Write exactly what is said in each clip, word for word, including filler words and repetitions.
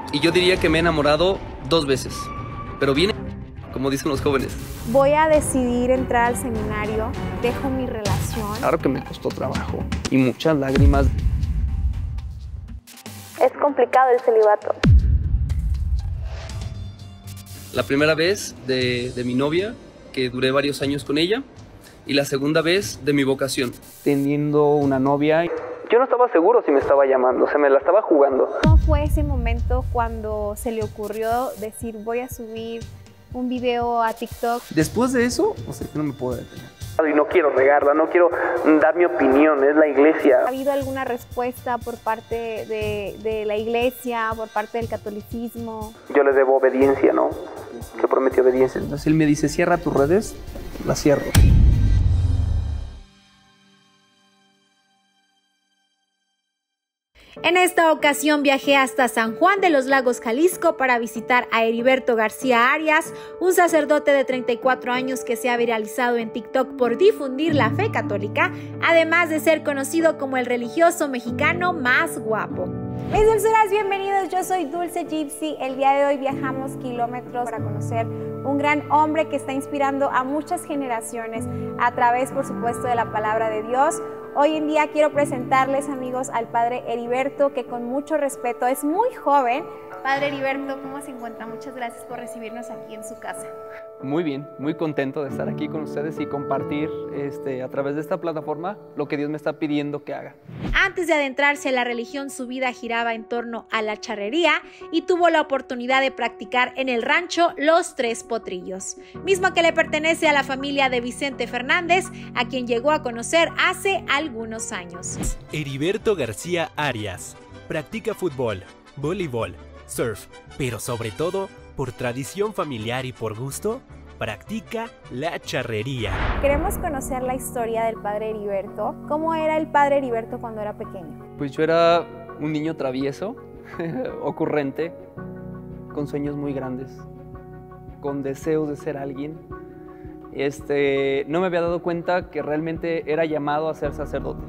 Y yo diría que me he enamorado dos veces, pero bien, como dicen los jóvenes. Voy a decidir entrar al seminario, dejo mi relación. Claro que me costó trabajo y muchas lágrimas. Es complicado el celibato. La primera vez de, de mi novia, que duré varios años con ella, y la segunda vez de mi vocación. Teniendo una novia, yo no estaba seguro si me estaba llamando, se me la estaba jugando. ¿Cómo fue ese momento cuando se le ocurrió decir voy a subir un video a TikTok? Después de eso, o sea, yo no me puedo detener. Y no quiero regarla, no quiero dar mi opinión, es la iglesia. ¿Ha habido alguna respuesta por parte de, de la iglesia, por parte del catolicismo? Yo le debo obediencia, ¿no? Yo prometí obediencia. Entonces él me dice, cierra tus redes, las cierro. En esta ocasión viajé hasta San Juan de los Lagos, Jalisco, para visitar a Heriberto García Arias, un sacerdote de treinta y cuatro años que se ha viralizado en TikTok por difundir la fe católica, además de ser conocido como el religioso mexicano más guapo. Mis dulzuras, bienvenidos, yo soy Dulce Gypsy. El día de hoy viajamos kilómetros para conocer un gran hombre que está inspirando a muchas generaciones a través, por supuesto, de la palabra de Dios. Hoy en día quiero presentarles, amigos, al Padre Heriberto, que con mucho respeto es muy joven. Padre Heriberto, ¿cómo se encuentra? Muchas gracias por recibirnos aquí en su casa. Muy bien, muy contento de estar aquí con ustedes y compartir este, a través de esta plataforma lo que Dios me está pidiendo que haga. Antes de adentrarse a la religión, su vida giraba en torno a la charrería y tuvo la oportunidad de practicar en el rancho Los Tres Potrillos, mismo que le pertenece a la familia de Vicente Fernández, a quien llegó a conocer hace algunos años. Heriberto García Arias practica fútbol, voleibol, surf, pero sobre todo, por tradición familiar y por gusto, practica la charrería. Queremos conocer la historia del Padre Heriberto. ¿Cómo era el Padre Heriberto cuando era pequeño? Pues yo era un niño travieso, ocurrente, con sueños muy grandes, con deseos de ser alguien. Este, no me había dado cuenta que realmente era llamado a ser sacerdote.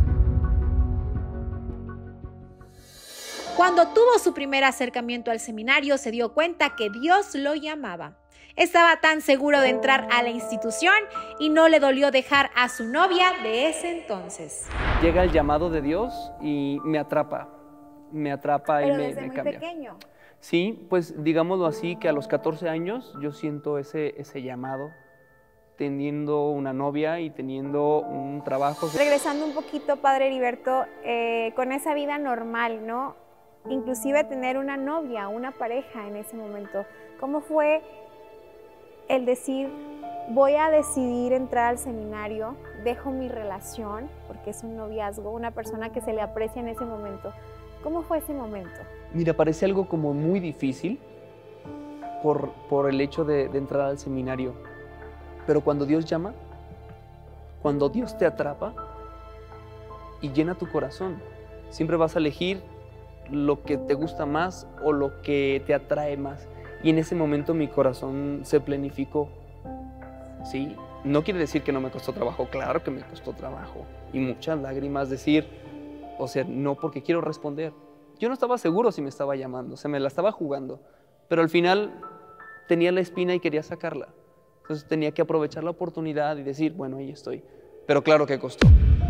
Cuando tuvo su primer acercamiento al seminario, se dio cuenta que Dios lo llamaba. Estaba tan seguro de entrar a la institución y no le dolió dejar a su novia de ese entonces. Llega el llamado de Dios y me atrapa, me atrapa y Pero me, desde me muy cambia. pequeño. Sí, pues digámoslo así, que a los catorce años yo siento ese, ese llamado, teniendo una novia y teniendo un trabajo. Regresando un poquito, Padre Heriberto, eh, con esa vida normal, ¿no? Inclusive tener una novia, una pareja en ese momento. ¿Cómo fue el decir, voy a decidir entrar al seminario, dejo mi relación, porque es un noviazgo, una persona que se le aprecia en ese momento? ¿Cómo fue ese momento? Mira, parece algo como muy difícil por, por el hecho de, de entrar al seminario. Pero cuando Dios llama, cuando Dios te atrapa y llena tu corazón, siempre vas a elegir lo que te gusta más o lo que te atrae más. Y en ese momento mi corazón se planificó. ¿Sí? No quiere decir que no me costó trabajo, claro que me costó trabajo. Y muchas lágrimas, decir, o sea, no porque quiero responder. Yo no estaba seguro si me estaba llamando, se me la estaba jugando. Pero al final tenía la espina y quería sacarla. Entonces tenía que aprovechar la oportunidad y decir, bueno, ahí estoy. Pero claro que costó.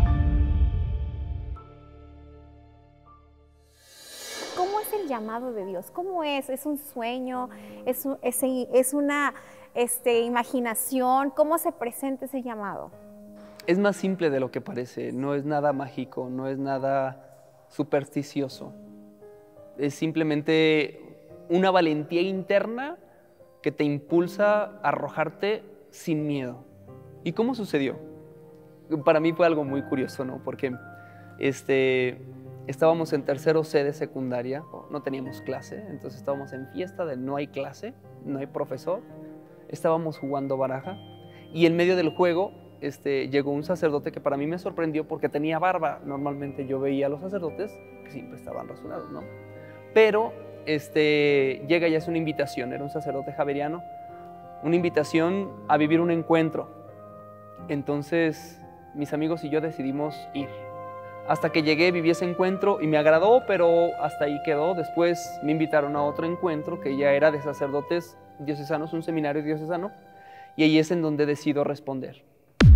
¿Cómo es el llamado de Dios? ¿Cómo es? ¿Es un sueño? ¿Es, un, es, es una este, imaginación? ¿Cómo se presenta ese llamado? Es más simple de lo que parece, no es nada mágico, no es nada supersticioso. Es simplemente una valentía interna que te impulsa a arrojarte sin miedo. ¿Y cómo sucedió? Para mí fue algo muy curioso, ¿no? Porque este, estábamos en tercero C de secundaria, no teníamos clase, entonces estábamos en fiesta de no hay clase, no hay profesor, estábamos jugando baraja y en medio del juego este, llegó un sacerdote que para mí me sorprendió porque tenía barba. Normalmente yo veía a los sacerdotes que siempre estaban rasurados, ¿no? Pero este, llega y hace una invitación, era un sacerdote javeriano, una invitación a vivir un encuentro. Entonces mis amigos y yo decidimos ir. Hasta que llegué, viví ese encuentro y me agradó, pero hasta ahí quedó. Después me invitaron a otro encuentro que ya era de sacerdotes diocesanos, un seminario diocesano, y ahí es en donde decido responder.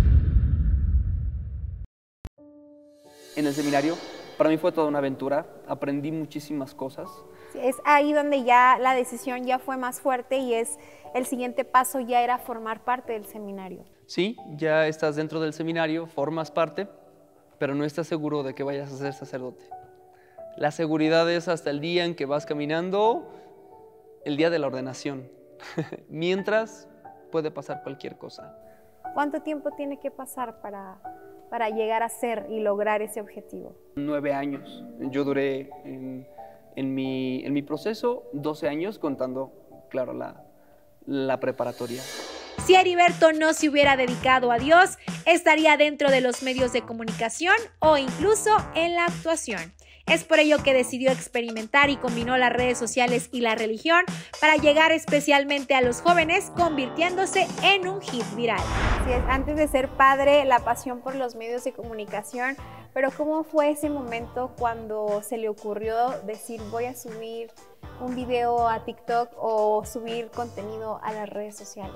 En el seminario, para mí fue toda una aventura, aprendí muchísimas cosas. Es ahí donde ya la decisión ya fue más fuerte y es el siguiente paso ya era formar parte del seminario. Sí, ya estás dentro del seminario, formas parte, pero no estás seguro de que vayas a ser sacerdote. La seguridad es hasta el día en que vas caminando, el día de la ordenación. Mientras, puede pasar cualquier cosa. ¿Cuánto tiempo tiene que pasar para, para llegar a ser y lograr ese objetivo? Nueve años. Yo duré en, en, mi, en mi proceso doce años contando, claro, la, la preparatoria. Si Heriberto no se hubiera dedicado a Dios, estaría dentro de los medios de comunicación o incluso en la actuación. Es por ello que decidió experimentar y combinó las redes sociales y la religión para llegar especialmente a los jóvenes, convirtiéndose en un hit viral. Sí, antes de ser padre, la pasión por los medios de comunicación, pero ¿cómo fue ese momento cuando se le ocurrió decir voy a subir un video a TikTok o subir contenido a las redes sociales?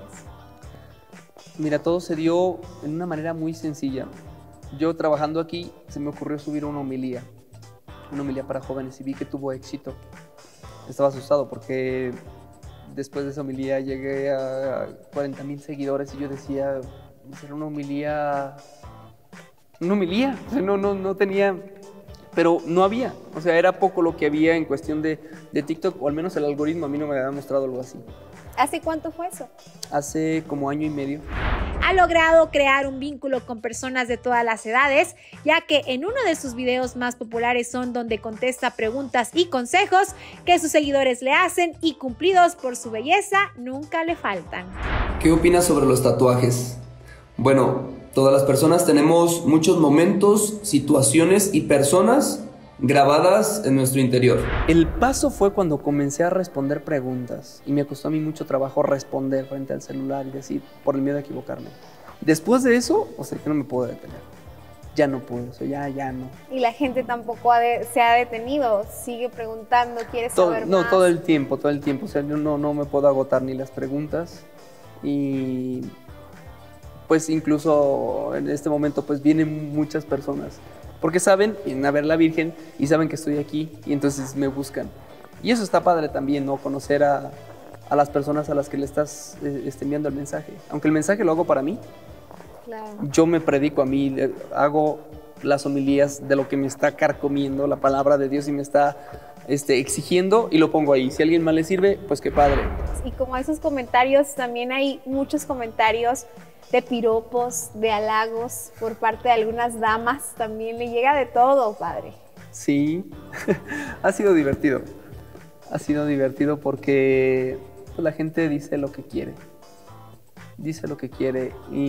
Mira, todo se dio en una manera muy sencilla. Yo trabajando aquí se me ocurrió subir una homilía, una homilía para jóvenes y vi que tuvo éxito. Estaba asustado porque después de esa homilía llegué a cuarenta mil seguidores y yo decía, ¿será una homilía? Una homilía, o sea, no, no, no tenía, pero no había. O sea, era poco lo que había en cuestión de, de TikTok, o al menos el algoritmo a mí no me había mostrado algo así. ¿Hace cuánto fue eso? Hace como año y medio. Ha logrado crear un vínculo con personas de todas las edades, ya que en uno de sus videos más populares son donde contesta preguntas y consejos que sus seguidores le hacen y cumplidos por su belleza nunca le faltan. ¿Qué opinas sobre los tatuajes? Bueno, todas las personas tenemos muchos momentos, situaciones y personas grabadas en nuestro interior. El paso fue cuando comencé a responder preguntas y me costó a mí mucho trabajo responder frente al celular y decir, por el miedo a equivocarme. Después de eso, o sea, yo no me puedo detener. Ya no puedo, o sea, ya, ya no. Y la gente tampoco ha de, se ha detenido, sigue preguntando, quiere todo, saber no, más. todo el tiempo, todo el tiempo. O sea, yo no, no me puedo agotar ni las preguntas y pues incluso en este momento pues vienen muchas personas. Porque saben, vienen a ver la Virgen y saben que estoy aquí y entonces me buscan. Y eso está padre también, ¿no? Conocer a, a las personas a las que le estás eh, enviando el mensaje. Aunque el mensaje lo hago para mí, Claro. yo me predico a mí, eh, hago las homilías de lo que me está carcomiendo, la palabra de Dios y me está este, exigiendo y lo pongo ahí. Si a alguien más le sirve, pues qué padre. Y como esos comentarios, también hay muchos comentarios de piropos, de halagos por parte de algunas damas, también le llega de todo, padre. Sí, ha sido divertido, ha sido divertido porque pues, la gente dice lo que quiere, dice lo que quiere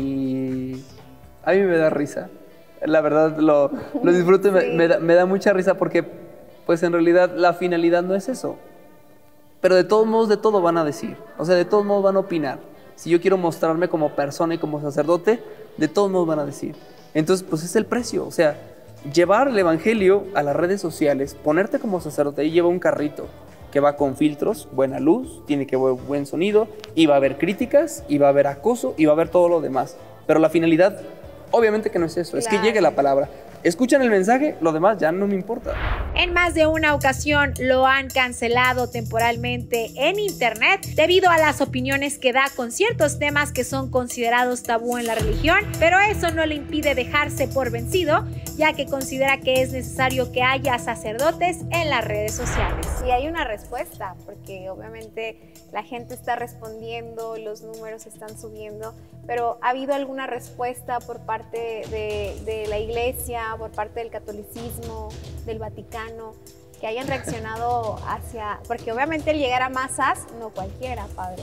y a mí me da risa, la verdad lo, lo disfruto y sí. me, me, da, me da mucha risa porque pues en realidad la finalidad no es eso, pero de todos modos de todo van a decir, o sea, de todos modos van a opinar. Si yo quiero mostrarme como persona y como sacerdote, de todos modos van a decir. Entonces, pues es el precio. O sea, llevar el evangelio a las redes sociales, ponerte como sacerdote, ahí lleva un carrito que va con filtros, buena luz, tiene que haber buen sonido, y va a haber críticas, y va a haber acoso, y va a haber todo lo demás. Pero la finalidad, obviamente que no es eso, claro. Es que llegue la palabra. Escuchan el mensaje, lo demás ya no me importa. En más de una ocasión lo han cancelado temporalmente en internet debido a las opiniones que da con ciertos temas que son considerados tabú en la religión, pero eso no le impide dejarse por vencido, ya que considera que es necesario que haya sacerdotes en las redes sociales. Y hay una respuesta, porque obviamente la gente está respondiendo, los números están subiendo, pero ¿ha habido alguna respuesta por parte de, de la iglesia, por parte del catolicismo, del Vaticano, que hayan reaccionado hacia... Porque obviamente el llegar a masas, no cualquiera, padre.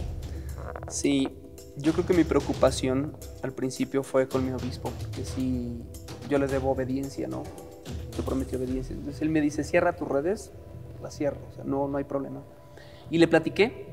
Sí, yo creo que mi preocupación al principio fue con mi obispo, porque sí, yo le debo obediencia, ¿no? Yo prometí obediencia. Entonces él me dice, cierra tus redes, las cierro, o sea, no, no hay problema. Y le platiqué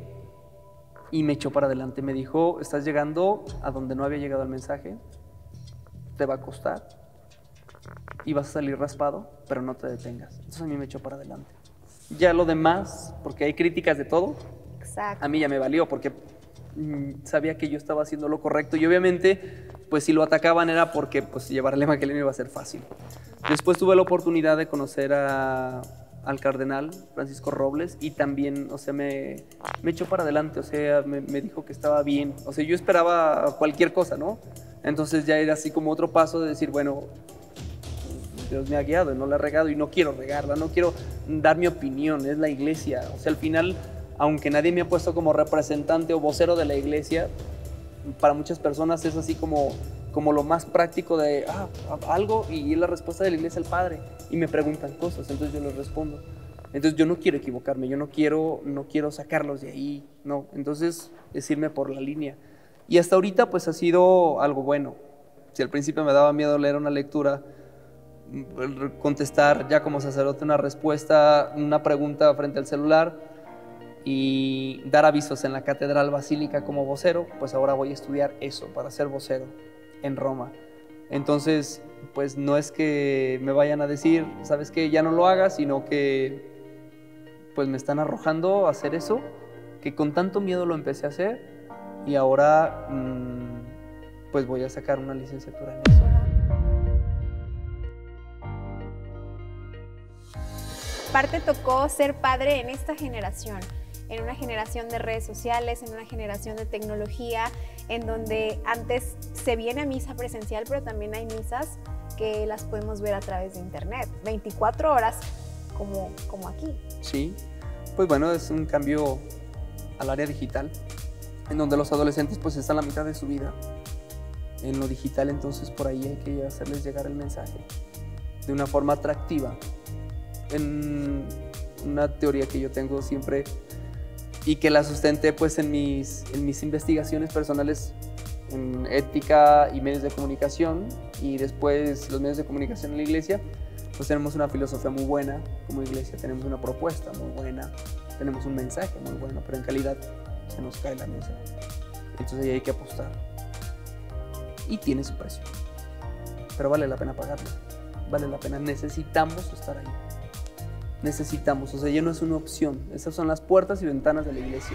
y me echó para adelante. Me dijo, estás llegando a donde no había llegado el mensaje, te va a costar, y vas a salir raspado, pero no te detengas. Entonces a mí me echó para adelante. Ya lo demás, porque hay críticas de todo, Exacto. a mí ya me valió, porque mm, sabía que yo estaba haciendo lo correcto y obviamente, pues si lo atacaban era porque pues, llevarle a Maquelin iba a ser fácil. Después tuve la oportunidad de conocer a, al cardenal Francisco Robles y también, o sea, me, me echó para adelante, o sea, me, me dijo que estaba bien. O sea, yo esperaba cualquier cosa, ¿no? Entonces ya era así como otro paso de decir, bueno, Dios me ha guiado, no la he regado y no quiero regarla, no quiero dar mi opinión, es la iglesia. O sea, al final, aunque nadie me ha puesto como representante o vocero de la iglesia, para muchas personas es así como, como lo más práctico de ah, algo y es la respuesta de la iglesia al Padre. Y me preguntan cosas, entonces yo les respondo. Entonces yo no quiero equivocarme, yo no quiero, no quiero sacarlos de ahí, no. Entonces es irme por la línea. Y hasta ahorita pues ha sido algo bueno. Si al principio me daba miedo leer una lectura, contestar ya como sacerdote una respuesta, una pregunta frente al celular y dar avisos en la Catedral Basílica como vocero, pues ahora voy a estudiar eso para ser vocero en Roma. Entonces, pues no es que me vayan a decir, ¿sabes qué? Ya no lo hagas, sino que pues me están arrojando a hacer eso, que con tanto miedo lo empecé a hacer y ahora mmm, pues voy a sacar una licenciatura en eso. Parte tocó ser padre en esta generación, en una generación de redes sociales, en una generación de tecnología, en donde antes se viene a misa presencial, pero también hay misas que las podemos ver a través de internet, veinticuatro horas como, como aquí. Sí, pues bueno, es un cambio al área digital, en donde los adolescentes pues están la mitad de su vida en lo digital, entonces por ahí hay que hacerles llegar el mensaje de una forma atractiva. En una teoría que yo tengo siempre y que la sustenté pues en mis, en mis investigaciones personales en ética y medios de comunicación y después los medios de comunicación en la iglesia, pues tenemos una filosofía muy buena como iglesia, tenemos una propuesta muy buena, tenemos un mensaje muy bueno, pero en calidad se nos cae la mesa. Entonces ahí hay que apostar. Y tiene su precio, pero vale la pena pagarlo, vale la pena, necesitamos estar ahí. Necesitamos, o sea, ya no es una opción. Esas son las puertas y ventanas de la iglesia.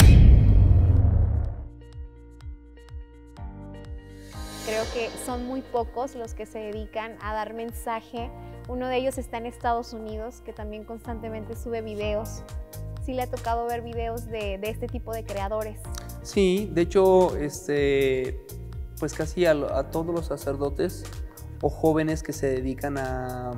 Creo que son muy pocos los que se dedican a dar mensaje. Uno de ellos está en Estados Unidos, que también constantemente sube videos. ¿Sí le ha tocado ver videos de, de este tipo de creadores? Sí, de hecho, este, pues casi a, a todos los sacerdotes o jóvenes que se dedican a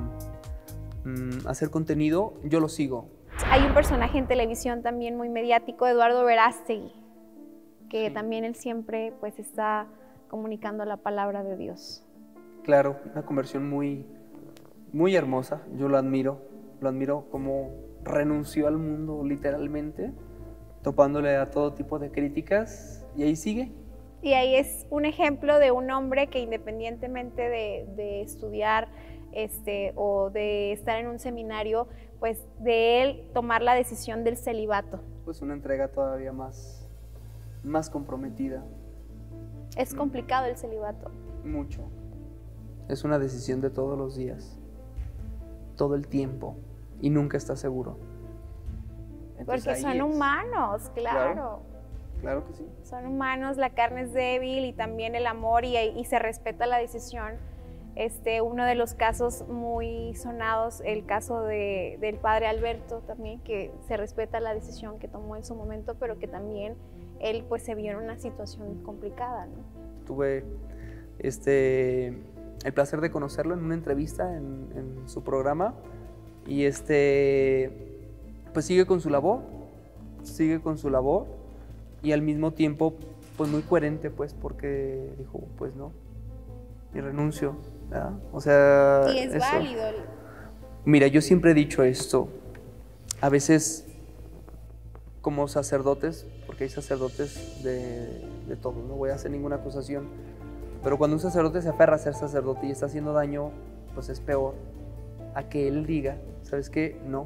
hacer contenido, yo lo sigo. Hay un personaje en televisión también muy mediático, Eduardo Verástegui, que sí. También él siempre pues está comunicando la palabra de Dios. Claro, una conversión muy, muy hermosa, yo lo admiro, lo admiro como renunció al mundo literalmente, topándole a todo tipo de críticas y ahí sigue. Y ahí es un ejemplo de un hombre que independientemente de, de estudiar Este, o de estar en un seminario, pues de él tomar la decisión del celibato. Pues una entrega todavía más, más comprometida. Es complicado el celibato. Mucho. Es una decisión de todos los días, todo el tiempo, y nunca estás seguro. Entonces, porque son es. humanos, claro. claro. Claro que sí. Son humanos, la carne es débil y también el amor y, y se respeta la decisión. Este, uno de los casos muy sonados, el caso de, del padre Alberto también, que se respeta la decisión que tomó en su momento, pero que también él pues se vio en una situación complicada, ¿no? Tuve este, el placer de conocerlo en una entrevista en, en su programa y este, pues sigue con su labor, sigue con su labor y al mismo tiempo pues muy coherente pues porque dijo pues no, y renuncio. ¿verdad? O sea, y es eso. válido. Mira, yo siempre he dicho esto, a veces como sacerdotes, porque hay sacerdotes de, de todo, no voy a hacer ninguna acusación, pero cuando un sacerdote se aferra a ser sacerdote y está haciendo daño, pues es peor a que él diga, ¿sabes qué? No,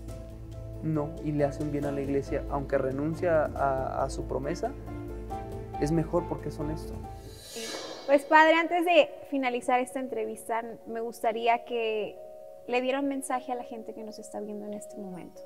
no, y le hace un bien a la iglesia, aunque renuncia a, a su promesa, es mejor porque es honesto. Sí. Pues padre, antes de finalizar esta entrevista, me gustaría que le diera un mensaje a la gente que nos está viendo en este momento.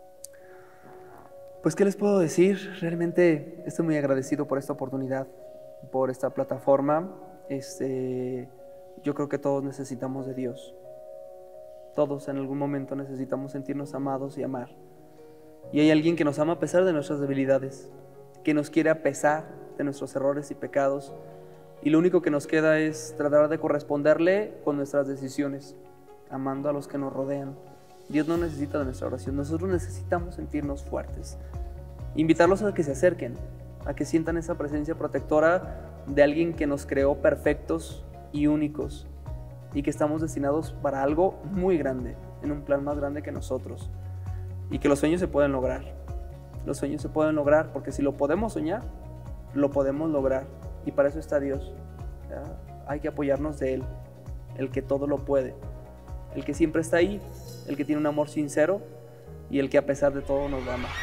Pues, ¿qué les puedo decir? Realmente estoy muy agradecido por esta oportunidad, por esta plataforma. Este, yo creo que todos necesitamos de Dios. Todos en algún momento necesitamos sentirnos amados y amar. Y hay alguien que nos ama a pesar de nuestras debilidades, que nos quiere a pesar de nuestros errores y pecados. Y lo único que nos queda es tratar de corresponderle con nuestras decisiones, amando a los que nos rodean. Dios no necesita de nuestra oración, nosotros necesitamos sentirnos fuertes. Invitarlos a que se acerquen, a que sientan esa presencia protectora de alguien que nos creó perfectos y únicos y que estamos destinados para algo muy grande, en un plan más grande que nosotros. Y que los sueños se pueden lograr. Los sueños se pueden lograr porque si lo podemos soñar, lo podemos lograr. Y para eso está Dios. ¿Ya? Hay que apoyarnos de Él, el que todo lo puede, el que siempre está ahí, el que tiene un amor sincero y el que a pesar de todo nos ama.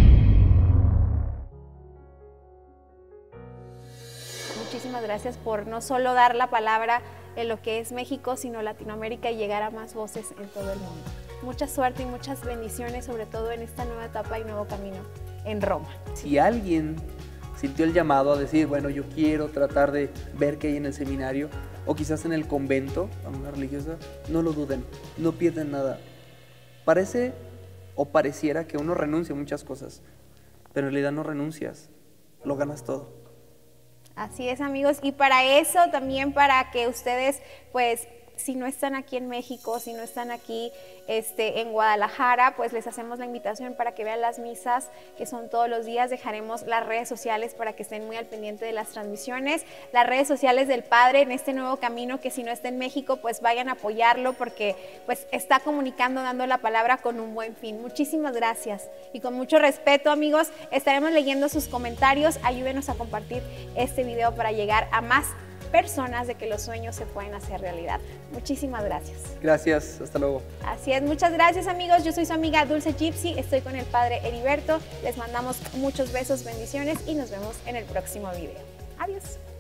Muchísimas gracias por no solo dar la palabra en lo que es México, sino Latinoamérica y llegar a más voces en todo el mundo. Mucha suerte y muchas bendiciones, sobre todo en esta nueva etapa y nuevo camino en Roma. Si alguien sintió el llamado a decir, bueno, yo quiero tratar de ver qué hay en el seminario, o quizás en el convento, a una religiosa, no lo duden, no pierdan nada. Parece o pareciera que uno renuncia a muchas cosas, pero en realidad no renuncias, lo ganas todo. Así es, amigos, y para eso también para que ustedes, pues, si no están aquí en México, si no están aquí este, en Guadalajara, pues les hacemos la invitación para que vean las misas que son todos los días. Dejaremos las redes sociales para que estén muy al pendiente de las transmisiones, las redes sociales del Padre en este nuevo camino, que si no está en México, pues vayan a apoyarlo porque pues está comunicando, dando la palabra con un buen fin. Muchísimas gracias y con mucho respeto, amigos, estaremos leyendo sus comentarios. Ayúdenos a compartir este video para llegar a más personas de que los sueños se pueden hacer realidad. Muchísimas gracias. Gracias, hasta luego. Así es, muchas gracias, amigos. Yo soy su amiga Dulce Gypsy, estoy con el padre Heriberto. Les mandamos muchos besos, bendiciones y nos vemos en el próximo video. Adiós.